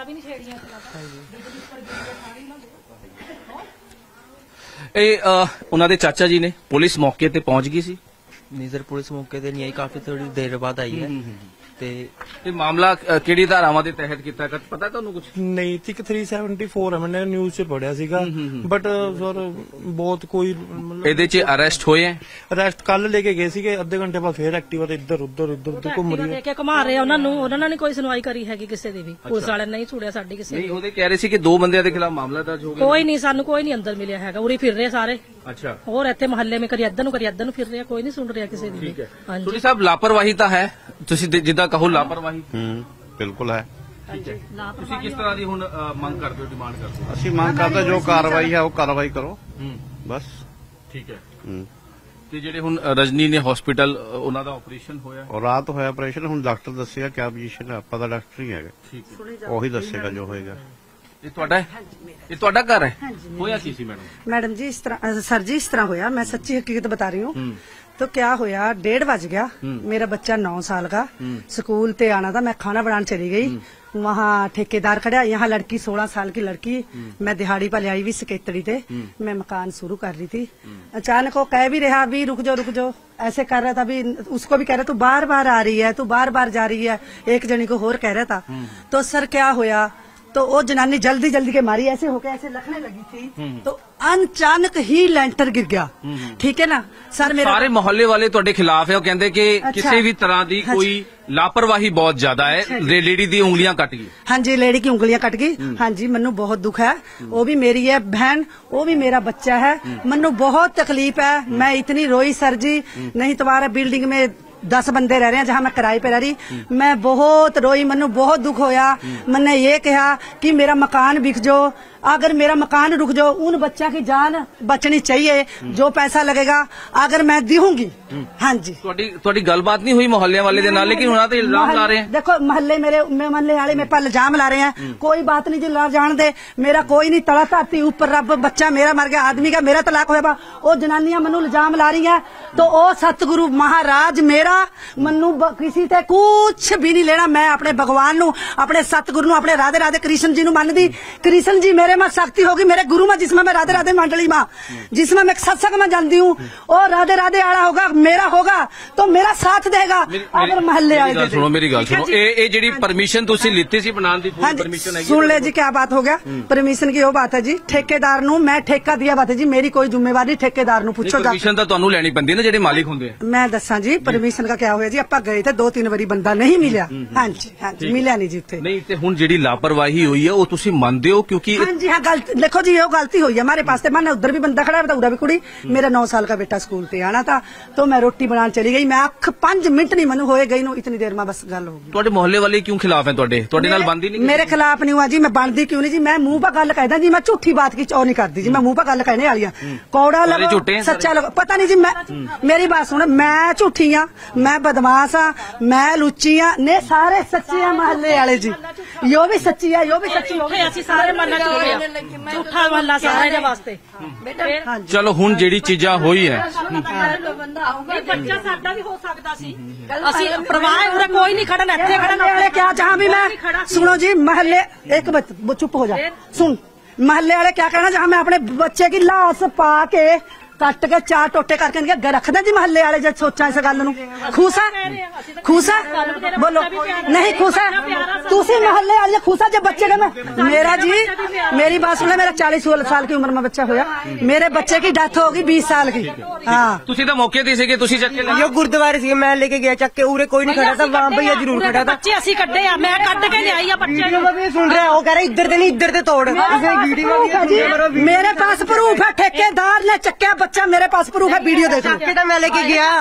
ਇਹ ਉਹਨਾਂ ਦੇ ਚਾਚਾ ਜੀ ਨੇ। ਪੁਲਿਸ ਮੌਕੇ ਤੇ ਪਹੁੰਚ ਗਈ ਸੀ? ਨਹੀਂ ਸਰ, ਪੁਲਿਸ ਮੌਕੇ ਤੇ ਨਹੀਂ ਆਈ, ਕਾਫੀ ਥੋੜੀ ਦੇਰ ਬਾਅਦ ਆਈ ਹੈ। ਤੇ ਇਹ ਮਾਮਲਾ ਕਿਹੜੀ ਧਾਰਾਵਾਂ ਦੇ ਤਹਿਤ ਕੀਤਾ ਹੈ, ਪਤਾ ਤੁਹਾਨੂੰ ਕੁਝ? ਨਹੀਂ, 374 ਹੈ, ਮੈंने ਨਿਊਜ਼ 'ਚ ਪੜਿਆ ਸੀਗਾ, ਬਟ ਸਰ ਬਹੁਤ ਕੋਈ ਇਹਦੇ 'ਚ ਅਰੈਸਟ ਹੋਏ ਹੈ? ਅਰੈਸਟ ਕੱਲ ਲੈ ਕੇ ਗਏ ਸੀਗੇ, ਅੱਧੇ ਘੰਟੇ ਬਾਅਦ ਫੇਰ ਐਕਟਿਵਾ ਤੇ ਇੱਧਰ ਉੱਧਰ ਘੁੰਮ ਰਹੀ ਹੈ। ਘੁਮਾ ਰਹੇ ਉਹਨਾਂ ਨੇ ਕੋਈ ਸੁਣਵਾਈ ਕਰੀ ਹੈਗੀ ਕਿਸੇ ਦੀ ਵੀ, ਪੁਲਿਸ ਵਾਲਿਆਂ ਨੇ ਨਹੀਂ ਛੁੜਿਆ ਸਾਡੀ ਕਿਸੇ ਨਹੀਂ, ਉਹਦੇ ਕਹਿ ਰਹੇ ਸੀ ਕਿ 2 ਬੰਦਿਆਂ ਦੇ ਖਿਲਾਫ ਮਾਮਲਾ ਦਰਜ ਹੋ ਗਿਆ। ਕੋਈ ਨਹੀਂ, ਸਾਨੂੰ ਕੋਈ ਨਹੀਂ ਅੰਦਰ ਮਿਲਿਆ ਹੈਗਾ, ਉਰੇ ਫਿਰ ਰਹੇ ਸਾਰੇ। ਅੱਛਾ, ਹੋਰ ਇੱਥੇ ਮੁਹੱਲੇ में ਕਰੀ ਇੱਧਰ ਨੂੰ ਫਿਰ ਰਿਹਾ, ਕੋਈ ਨਹੀਂ ਸੁਣ ਰਿਹਾ ਕਿਸੇ ਦੀ। ਹਾਂਜੀ ਸੁਣੀ ਸਾਹਿਬ, ਲਾਪਰਵਾਹੀ ਤਾਂ ਹੈ, ਤੁਸੀਂ ਜਿੱਦਾਂ ਕਹੋ ਲਾਪਰਵਾਹੀ ਬਿਲਕੁਲ ਹੈ। ਤੁਸੀਂ ਕਿਸ ਤਰ੍ਹਾਂ ਦੀ ਹੁਣ ਮੰਗ ਕਰਦੇ ਹੋ, ਡਿਮਾਂਡ ਕਰਦੇ ਹੋ? ਅਸੀਂ ਮੰਗ ਕਰਦੇ ਜੋ ਕਾਰਵਾਈ ਹੈ ਉਹ ਕਾਰਵਾਈ ਕਰੋ, ਬਸ। ਠੀਕ ਹੈ ਤੇ ਜਿਹੜੇ ਹੁਣ ਰਜਨੀ ਨੇ ਹਸਪੀਟਲ ਉਹਨਾਂ ਦਾ ਆਪਰੇਸ਼ਨ ਹੋਇਆ ਔਰ ਰਾਤ ਹੋਇਆ ਆਪਰੇਸ਼ਨ। ਹੁਣ ਡਾਕਟਰ ਦੱਸੇਗਾ ਕਿਆ ਪੋਜੀਸ਼ਨ ਹੈ, ਆਪਾਂ ਦਾ ਡਾਕਟਰ ਹੀ ਹੈਗਾ, ਠੀਕ ਹੈ ਉਹੀ ਦੱਸੇਗਾ ਜੋ ਹੋਏਗਾ। ਇਹ ਤੁਹਾਡਾ ਹੈ? ਇਹ ਤੁਹਾਡਾ ਘਰ ਹੈ? ਹੋਇਆ ਕੀ ਸੀ ਮੈਡਮ? मैडम जी इस तरह सर जी इस तरह होया, मैं सच्ची हकीकत बता रही हूँ। तो क्या होया, 1:30 बज गया, मेरा बच्चा 9 साल का, स्कूल ते आना था, मैं खाना बनाने चली गई, वहाँ ठेकेदार खड़ा, यहाँ लड़की 16 साल की लड़की, मैं दिहाड़ी पर ले आई हुई सकेतड़ी थे, मैं मकान शुरू कर रही थी। अचानक वो कह भी रहा भी रुक जाओ, ऐसे कर रहा था, भी उसको भी कह रहा तू बार बार आ रही है, तू बार बार जा रही है, एक जनी को होर कह रहा था। तो सर क्या होया, तो वो जनानी जल्दी जल्दी के मारी, ऐसे होके ऐसे लखने लगी थी, तो अचानक ही लेंटर गिर गया। ठीक है ना सर, मेरा ਸਾਰੇ ਮੁਹੱਲੇ ਵਾਲੇ ਤੁਹਾਡੇ ਖਿਲਾਫ ਹੈ, ਉਹ ਕਹਿੰਦੇ ਕਿ ਕਿਸੇ ਵੀ ਤਰ੍ਹਾਂ ਦੀ ਕੋਈ ਲਾਪਰਵਾਹੀ बहुत ज्यादा है, लेडी दी उंगलियां कट गई। हाँ जी, लेडी की उंगलियां कट गई। हाँ जी, मन्नू बहुत दुख है, वो भी मेरी है बहन, वो भी मेरा बच्चा है, मन्नू बहुत तकलीफ है, मैं इतनी रोई सर जी, नहीं तुम्हारा बिल्डिंग में 10 बंदे रह रहे हैं जहाँ मैं किराए पे रह रही, मैं बहुत रोई, मन्नू बहुत दुख होया। मैंने ये कहा कि मेरा मकान बिक जाओ, अगर मेरा मकान रुक जाओ, उन बच्चों की जान बचनी चाहिए, जो पैसा लगेगा अगर मैं दूंगी। हाँ जी, ਤੁਹਾਡੀ ਗੱਲਬਾਤ ਨਹੀਂ ਹੋਈ ਮੁਹੱਲੇ ਵਾਲੇ ਦੇ ਨਾਲ, लेकिन ਉਹਨਾਂ ਤੇ ਇਲਜ਼ਾਮ ਲਾ ਰਹੇ हैं। देखो महल्ले वाले मेरे पर इल्जाम ला रहे हैं, कोई बात नहीं जी, ला जान दे, मेरा कोई नहीं तड़ा धरती ऊपर, रब बच्चा मेरा मर गया, आदमी का मेरा तलाक होया, वो जनानियां मनु इल्जाम ला रही है। तो ओ सतगुरु महाराज मेरा मनु किसी से कुछ भी नहीं लेना, मैं अपने भगवान नु, अपने सतगुरु नु, अपने राधे राधे कृष्ण जी नु मनदी, कृष्ण जी मेरे में शक्ति होगी, मेरे गुरु में जिसमें मैं राधे राधे मंडली में, जिसमें मैं सत्संग में जानती हूँ, और राधे राधे आड़ा होगा मेरा होगा तो मेरा साथ देगा। अगर महल्ले आए सुनो मेरी गल सुनो, ये जेडी परमिशन तुसी लीती सी बनाने दी पूरी परमिशन है? सुन ले जी, क्या बात हो गया, परमिशन की वो बात है जी, ठेकेदार नु मैं ठेका दिया बात है जी, मेरी कोई जिम्मेवारी ठेकेदार नु पूछो। परमिशन तो ਤੁਹਾਨੂੰ ਲੈਣੀ ਪੈਂਦੀ ਨਾ ਜਿਹੜੇ ਮਾलिक ਹੁੰਦੇ ਆ। मैं दसा जी परमिशन का क्या होया जी, ਆਪਾਂ गए थे 2-3 बारी, बंदा नहीं मिलिया। हाँ जी मिलिया नहीं जी उत्थे। नहीं ते हुन जेडी लापरवाही हुई है वो तुसी मानदे हो? क्योंकि हाँ जी हाँ, गलती देखो जी, वो गलती हुई है हमारे पास, मैंने उधर भी बंदा खड़ा था, उधर भी कुड़ी, मेरा 9 साल का बेटा स्कूल पे आना था, तो मैं रोटी बनाने चली गई, मैं 5 मिनट नहीं मनु होए गई, इतनी देर में बस गल होगी। ਤੁਹਾਡੇ ਮੁਹੱਲੇ ਵਾਲੇ क्यों खिलाफ है? ਤੁਹਾਡੇ ਨਾਲ बनदी नहीं? मेरे खिलाफ नहीं हुआ जी, मैं बनदी क्यों नहीं जी, मैं मुंह पर गल कहदा जी, मैं झूठी बात की चौ नहीं करती जी, मैं मुंह पर गल कहने वाली हां, कौड़ा लगो सच्चा लगो पता नहीं जी, मैं मेरी बात सुनो, मैं झूठी हां, मैं बदमाश हां, मैं लुच्ची हां, ने सारे सच्चे हैं महल्ले वाले जी, यो भी सच्ची है, यो भी सच्ची हो, ਅਸੀਂ ਸਾਰੇ ਮੰਨਣਾ ਚਾਹੁੰਦੇ ਆ, ਝੂਠਾ ਮੰਨਣਾ ਸਾਰੇ ਦੇ ਵਾਸਤੇ। ਚਲੋ ਹੁਣ ਜਿਹੜੀ ਚੀਜ਼ਾਂ ਹੋਈ ਹੈ, ਇਹ ਬੱਚਾ ਸਾਡਾ ਵੀ ਹੋ ਸਕਦਾ ਸੀ, ਅਸੀਂ ਪਰਿਵਾਰ ਉਰੇ ਕੋਈ ਨਹੀਂ ਖੜਾ, ਇੱਥੇ ਖੜਾ वाले क्या जहाँ भी मैं सुनो जी, महल्ले एक चुप हो जा, सुन, महल्ले वाले क्या कहना, जहाँ मैं अपने बच्चे की लाश पा के कट के 4 टोटे करके रख दे जी, महल्ले वाले जब सोचा इस गल नूं खूसा बोलो नहीं, खूसा तुसी महल्ले वाले खूसा जब बच्चे का, मेरा जी मेरी बात सुनो, मेरा 40 साल की उम्र में बच्चा होया, मेरे बच्चे की डेथ होगी 20 साल की। हाँ ਤੁਸੀਂ ਤਾਂ ਮੌਕੇ ਤੇ ਸੀਗੇ, ਤੁਸੀਂ ਚੱਕ ਕੇ ਲੈ यो गुरुद्वारे से मैं लेके गया चक्के, उरे कोई नहीं खड़ा था, वहाँ भैया जरूर खड़ा था। ਬੱਚੇ ਅਸੀਂ ਕੱਢੇ ਆ, ਮੈਂ ਕੱਢ ਕੇ ਲਿਆਈ ਆ ਬੱਚੇ ਨੂੰ। भी सुन रहे हैं, वो कह रहे इधर से नहीं इधर से तोड़, मेरे पास प्रूफ है, ठेकेदार ने चक्के बच्चा, मेरे पास प्रूफ है, वीडियो देखो, चक्के तो मैं लेके गया,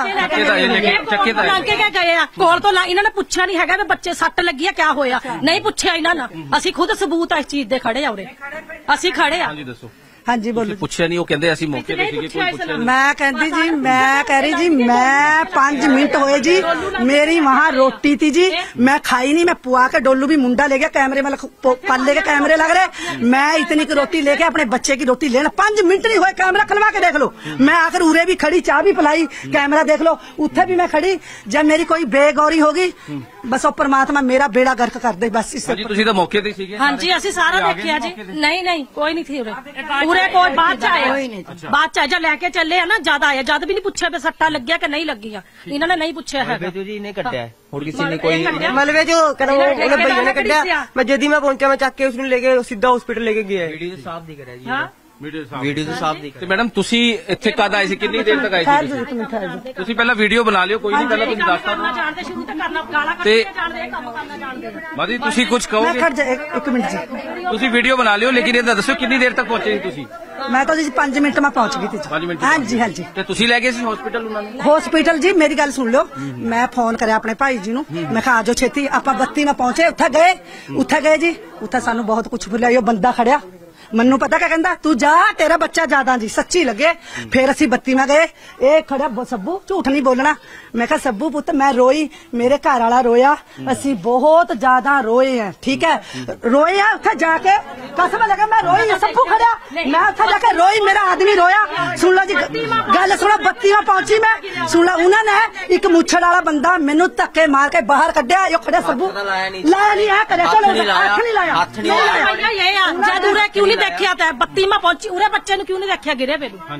ਲੰਘ ਕੇ ਗਏ ਆ ਕੋਲ ਤੋਂ, ਇਹਨਾਂ ਨੇ ਪੁੱਛਿਆ ਨਹੀਂ ਹੈਗਾ ਵੀ ਬੱਚੇ ਸੱਟ ਲੱਗੀ ਆ ਕਿਆ ਹੋਇਆ, ਨਹੀਂ ਪੁੱਛਿਆ ਇਹਨਾਂ ਨੇ, ਅਸੀਂ ਖੁਦ ਸਬੂਤ ਆ ਇਸ ਚੀਜ਼ ਦੇ ਖੜੇ ਆ ਉਰੇ, ਅਸੀਂ ਖੜੇ ਆ। ਹਾਂਜੀ ਦੱਸੋ। हाँ जी बोलो। ਪੁੱਛਿਆ ਨਹੀਂ, ਉਹ ਕਹਿੰਦੇ ਅਸੀਂ ਮੌਕੇ ਤੇ ਸੀਗੇ, ਕੋਈ ਪੁੱਛਿਆ ਨਹੀਂ। मैं कहती जी, मैं कह रही जी, मैं 5 मिनट होए जी, मेरी वहाँ रोटी थी जी, मैं खाई नहीं, मैं पुआ के डोलू भी मुंडा ले गया, कैमरे में पल्ले के कैमरे लग रहे, मैं इतनी की रोटी लेके अपने बच्चे की रोटी लेना, 5 मिनट नहीं हुए, कैमरा खुलवा के देख लो, मैं आकर उरे भी खड़ी, चाह भी पिलाई, कैमरा देख लो, उत्थे भी मैं खड़ी, जब मेरी कोई बेगौरी होगी बस वो परमात्मा मेरा बेड़ा गर्क कर दे बस। इससे ਤੁਸੀਂ ਤਾਂ ਮੌਕੇ ਤੇ ਸੀਗੇ? ਹਾਂਜੀ ਅਸੀਂ ਸਾਰਾ ਦੇਖਿਆ ਜੀ, ਨਹੀਂ ਕੋਈ ਨਹੀਂ ਸੀ ਉਰੇ ਕੋਈ ਬਾਅਦ ਚ ਆਇਆ, ਬਾਅਦ ਚ ਜਦ ਲੈ ਕੇ ਚੱਲੇ ਆ ਨਾ, ਜਦ ਆਇਆ, ਜਦ ਵੀ ਨਹੀਂ ਪੁੱਛਿਆ ਵੀ ਸੱਟਾਂ ਲੱਗਿਆ ਕਿ ਨਹੀਂ ਲੱਗੀਆਂ, ਇਹਨਾਂ ਨੇ ਨਹੀਂ ਪੁੱਛਿਆ ਹੈਗਾ जी ने कट्टा है और किसी ने कोई मलबे जो भैया ने कट्टा, मैं जदी मैं पहुंचा, मैं चक के उसने लेके सीधा हॉस्पिटल लेके गया, वीडियो साफ दिख रहा है जी, वीडियो तो साफ दिख रहा है। ਤੇ ਮੈਡਮ ਤੁਸੀਂ ਇੱਥੇ ਕਦ ਆਏ ਸੀ, ਕਿੰਨੀ ਦੇਰ ਤੱਕ ਆਏ ਸੀ? ਤੁਸੀਂ ਪਹਿਲਾਂ ਵੀਡੀਓ ਬਣਾ ਲਿਓ, ਕੋਈ ਨਹੀਂ, ਪਹਿਲਾਂ ਤੁਸੀਂ ਦੱਸਤਾ ਜਾਣਦੇ ਸ਼ੁਰੂ ਤਾਂ ਕਰਨਾ, ਗਾਲਾਂ ਤੇ ਜਾਣਦੇ, ਕੰਮ ਕਰਨਾ ਜਾਣਦੇ। ਮਾਦੀ ਤੁਸੀਂ ਕੁਝ ਕਹੋਗੇ? एक मिनट जी, ਤੁਸੀਂ ਵੀਡੀਓ ਬਣਾ ਲਿਓ, ਲੇਕਿਨ ਇਹ ਤਾਂ ਦੱਸੋ ਕਿੰਨੀ ਦੇਰ ਤੱਕ ਪਹੁੰਚੇ ਸੀ ਤੁਸੀਂ? मैं तो जी 5 मिनट में पहुंच गई थी। 5 ਮਿੰਟ? हाँ जी हाँ जी। ਤੇ ਤੁਸੀਂ ਲੈ ਗਏ ਸੀ ਹਸਪੀਟਲ ਉਹਨਾਂ ਨੂੰ? हॉस्पिटल जी मेरी गल सुन लो, मैं फोन करे अपने भाई जी नु, मैं कहा आजो छेती, आप 32 में पहुंचे, उत्थे गए जी, उत्थे सानू बहुत कुछ भुलिया, यो बंदा खड़िया, ਮੈਨੂੰ ਪਤਾ ਕਿਆ ਕਹਿੰਦਾ, ਤੂੰ ਜਾ ਤੇਰਾ ਬੱਚਾ ਜ਼ਿਆਦਾ ਜੀ, ਸੱਚੀ ਲੱਗੇ। ਫਿਰ ਅਸੀਂ ਬੱਤੀ ਮੈਂ ਗਏ, ਇਹ ਖੜਾ ਸੱਬੂ ਝੂਠ ਨਹੀਂ ਬੋਲਣਾ। ਮੈਂ ਕਿਹਾ ਸੱਬੂ ਪੁੱਤ ਮੈਂ ਰੋਈ, ਮੇਰੇ ਘਰ ਵਾਲਾ ਰੋਇਆ, ਅਸੀਂ ਬਹੁਤ ਜ਼ਿਆਦਾ ਰੋਏ ਆ, ਠੀਕ ਹੈ ਰੋਏ ਆ। ਉੱਥੇ ਜਾ ਕੇ ਕਸਮ ਲੱਗਾ ਮੈਂ ਰੋਈ, ਸੱਬੂ ਖੜਿਆ, ਮੈਂ ਉੱਥੇ ਜਾ ਕੇ ਰੋਈ, ਮੇਰਾ ਆਦਮੀ ਰੋਇਆ। ਸੁਣ ਲਓ ਜੀ ਗੱਲ ਸੁਣੋ, ਬੱਤੀ ਮੈਂ ਪਹੁੰਚੀ, ਮੈਂ ਸੁਣ ਲਾ, ਉਹਨਾਂ ਨੇ ਇੱਕ ਮੁੱਛੜ ਵਾਲਾ ਬੰਦਾ ਮੈਨੂੰ ਧੱਕੇ ਮਾਰ ਕੇ ਬਾਹਰ ਕੱਢਿਆ। ਇਹ ਖੜਿਆ ਸੱਬੂ ਲਾਇਆ ਨਹੀਂ ਹੈ ਕਰਿਆ, ਹੱਥ ਨਹੀਂ ਲਾਇਆ, ਹੱਥ ਨਹੀਂ ਲਾਇਆ। ਇਹ ਆ ਜਦ ਉਰੇ ਕਿਉਂ ਨਹੀਂ ਦੇਖਿਆ ਤੈਂ? ਬੱਤੀ ਮੈਂ ਪਹੁੰਚੀ, ਉਰੇ ਬੱਚੇ ਨੂੰ ਕਿਉਂ ਨਹੀਂ ਦੇਖਿਆ ਗਿਰੇ ਪੇ ਨੂੰ?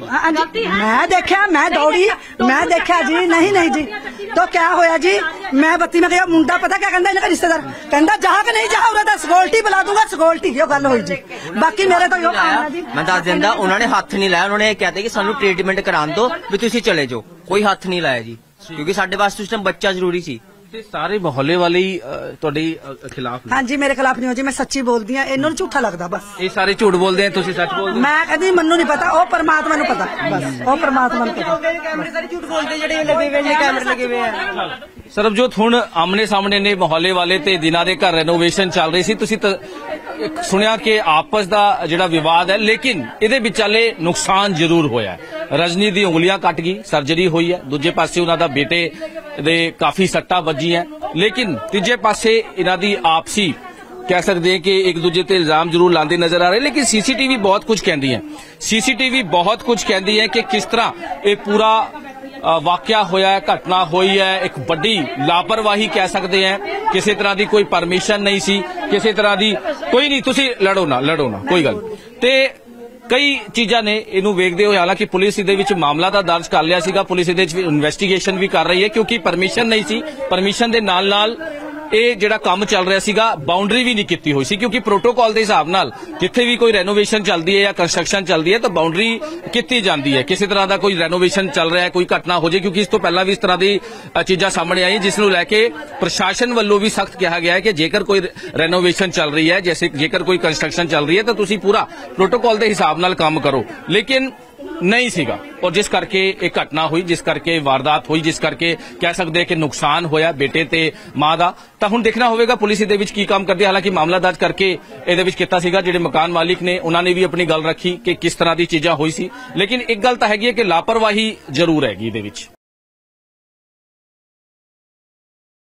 ਮੈਂ ਦੇਖਿਆ, ਮੈਂ ਦੌੜੀ, ਮੈਂ ਦੇਖਿਆ ਜੀ। ਨਹੀਂ ਜੀ तो क्या होया जी, मैं बत्ती में गया, मुंडा पता क्या कहता इनका रिश्तेदार कहता जहा कि नहीं जहा, उरा सिक्योरिटी बुला दूंगा, सिक्योरिटी यो गल हुई जी। बाकी मेरे तो यो काम है जी। मैं दस दिंदा, उन्होंने हाथ नहीं लाया, उन्होंने कहते कि सानू ट्रीटमेंट करान दो भी तुसी चले जाओ, कोई हाथ नहीं लाया जी, क्योंकि साडे वास्ते उस टाइम बच्चा जरूरी सी। ਤੇ ਸਾਰੇ ਮੁਹੱਲੇ ਵਾਲੇ ਹੀ ਤੁਹਾਡੇ ਖਿਲਾਫ ਨੇ? हाँ जी मेरे खिलाफ नहीं हो जी, मैं सच्ची बोलती हूँ, इन्होंने झूठा लगता बस। ਇਹ ਸਾਰੇ ਝੂਠ ਬੋਲਦੇ ਆ, ਤੁਸੀਂ ਸੱਚ ਬੋਲਦੇ? मैं कहती मनु नहीं पता, ओ परमात्मा नू पता, बस ओ परमात्मा नू पता। कैमरे सारे झूठ बोलते जेडे लगे हुए ने, कैमरे लगे हुए हैं। ਸਰਬਜੋਤ, ਹੁਣ ਆਮਨੇ ਸਾਹਮਣੇ ਨੇ ਮੁਹੱਲੇ ਵਾਲੇ ਤੇ ਜਿਨ੍ਹਾਂ ਦੇ ਘਰ ਰੈਨੋਵੇਸ਼ਨ ਚੱਲ ਰਹੀ ਸੀ, ਤੁਸੀਂ ਸੁਣਿਆ ਕਿ ਆਪਸ ਦਾ ਜਿਹੜਾ ਵਿਵਾਦ ਹੈ, ਲੇਕਿਨ ਇਹਦੇ ਵਿਚਾਲੇ ਨੁਕਸਾਨ ਜ਼ਰੂਰ ਹੋਇਆ ਹੈ। ਰਜਨੀ ਦੀ ਉਂਗਲੀਆਂ ਕੱਟ ਗਈ, ਸਰਜਰੀ ਹੋਈ ਹੈ, ਦੂਜੇ ਪਾਸੇ ਉਹਨਾਂ ਦਾ ਬੇਟੇ ਦੇ ਕਾਫੀ ਸੱਟਾਂ ਵੱਜੀਆਂ, ਲੇਕਿਨ ਤੀਜੇ ਪਾਸੇ ਇਹਨਾਂ ਦੀ ਆਪਸੀ ਕਹਿ ਸਕਦੇ ਹਾਂ ਕਿ ਇੱਕ ਦੂਜੇ ਤੇ ਇਲਜ਼ਾਮ ਜ਼ਰੂਰ ਲਾਉਂਦੇ ਨਜ਼ਰ ਆ ਰਹੇ, ਲੇਕਿਨ ਸੀਸੀਟੀਵੀ ਬਹੁਤ ਕੁਝ ਕਹਿੰਦੀ ਹੈ। ਸੀਸੀਟੀਵੀ ਬਹੁਤ ਕੁਝ ਕਹਿੰਦੀ ਹੈ ਕਿ ਕਿਸ ਤਰ੍ਹਾਂ ਇਹ ਪੂਰਾ ਵਾਕਿਆ ਹੋਇਆ ਹੈ, ਘਟਨਾ ਹੋਈ ਹੈ। ਇੱਕ ਵੱਡੀ ਲਾਪਰਵਾਹੀ ਕਹਿ ਸਕਦੇ ਹਾਂ, ਕਿਸੇ ਤਰ੍ਹਾਂ ਦੀ ਕੋਈ ਪਰਮਿਸ਼ਨ ਨਹੀਂ ਸੀ, ਕਿਸੇ ਤਰ੍ਹਾਂ ਦੀ ਕੋਈ ਨਹੀਂ। ਤੁਸੀਂ ਲੜੋ ਨਾ ਕੋਈ ਗੱਲ। ਤੇ ਕਈ ਚੀਜ਼ਾਂ ਨੇ ਇਹਨੂੰ ਵੇਖਦੇ ਹੋਏ, ਹਾਲਾਂਕਿ ਪੁਲਿਸ ਇਹਦੇ ਵਿੱਚ ਮਾਮਲਾ ਤਾਂ ਦਰਜ ਕਰ ਲਿਆ ਸੀਗਾ, ਪੁਲਿਸ ਇਹਦੇ ਵਿੱਚ ਇਨਵੈਸਟੀਗੇਸ਼ਨ ਵੀ ਕਰ ਰਹੀ ਹੈ, ਕਿਉਂਕਿ ਪਰਮਿਸ਼ਨ ਨਹੀਂ ਸੀ। ਪਰਮਿਸ਼ਨ ਦੇ ਨਾਲ ਇਹ ਜਿਹੜਾ ਕੰਮ ਚੱਲ ਰਿਹਾ ਸੀਗਾ, ਬਾਉਂਡਰੀ ਵੀ ਨਹੀਂ ਕੀਤੀ ਹੋਈ ਸੀ, ਕਿਉਂਕਿ ਪ੍ਰੋਟੋਕਾਲ ਦੇ ਹਿਸਾਬ ਨਾਲ ਜਿੱਥੇ ਵੀ ਕੋਈ ਰੈਨੋਵੇਸ਼ਨ ਚੱਲਦੀ ਹੈ ਜਾਂ ਕੰਸਟਰਕਸ਼ਨ ਚੱਲਦੀ ਹੈ ਤਾਂ ਬਾਉਂਡਰੀ ਕੀਤੀ ਜਾਂਦੀ ਹੈ। ਕਿਸੇ ਤਰ੍ਹਾਂ ਦਾ ਕੋਈ ਰੈਨੋਵੇਸ਼ਨ ਚੱਲ ਰਿਹਾ ਹੈ, ਕੋਈ ਘਟਨਾ ਹੋ ਜਾਏ, ਕਿਉਂਕਿ ਇਸ ਤੋਂ ਪਹਿਲਾਂ ਵੀ ਇਸ ਤਰ੍ਹਾਂ ਦੀ ਚੀਜ਼ਾਂ ਸਾਹਮਣੇ ਆਈ, ਜਿਸ ਨੂੰ ਲੈ ਕੇ ਪ੍ਰਸ਼ਾਸਨ ਵੱਲੋਂ ਵੀ ਸਖਤ ਕਿਹਾ ਗਿਆ ਹੈ ਕਿ ਜੇਕਰ ਕੋਈ ਰੈਨੋਵੇਸ਼ਨ ਚੱਲ ਰਹੀ ਹੈ, ਜੇਕਰ ਕੋਈ ਕੰਸਟਰਕਸ਼ਨ ਚੱਲ ਰਹੀ ਹੈ ਤਾਂ ਤੁਸੀਂ ਪੂਰਾ ਪ੍ਰੋਟੋਕਾਲ ਦੇ ਹਿਸਾਬ ਨਾਲ ਕੰਮ ਕਰੋ, ਲੇਕਿਨ ਨਹੀਂ ਸੀਗਾ। ਔਰ ਜਿਸ ਕਰਕੇ ਇਹ ਘਟਨਾ ਹੋਈ, ਜਿਸ ਕਰਕੇ ਵਾਰਦਾਤ ਹੋਈ, ਜਿਸ ਕਰਕੇ ਕਹਿ ਸਕਦੇ ਕਿ ਨੁਕਸਾਨ ਹੋਇਆ ਬੇਟੇ ਤੇ ਮਾਂ ਦਾ, ਤਾਂ ਹੁਣ ਦੇਖਣਾ ਹੋਵੇਗਾ ਪੁਲਿਸ ਇਹਦੇ ਵਿੱਚ ਕੀ ਕੰਮ ਕਰਦੀ ਹੈ। ਹਾਲਾਂਕਿ ਮਾਮਲਾ ਦਰਜ ਕਰਕੇ ਇਹਦੇ ਵਿੱਚ ਕੀਤਾ ਸੀਗਾ, ਜਿਹੜੇ ਮਕਾਨ ਮਾਲਿਕ ਨੇ ਉਹਨਾਂ ਨੇ ਵੀ ਆਪਣੀ ਗੱਲ ਰੱਖੀ ਕਿ ਕਿਸ ਤਰ੍ਹਾਂ ਦੀ ਚੀਜ਼ਾਂ ਹੋਈ ਸੀ, ਲੇਕਿਨ ਇੱਕ ਗੱਲ ਤਾਂ ਹੈਗੀ ਹੈ ਕਿ ਲਾਪਰਵਾਹੀ ਜ਼ਰੂਰ ਹੈਗੀ ਇਹਦੇ ਵਿੱਚ।